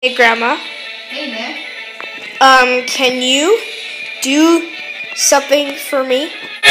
Hey, Grandma. Hey, Nick. Can you do something for me?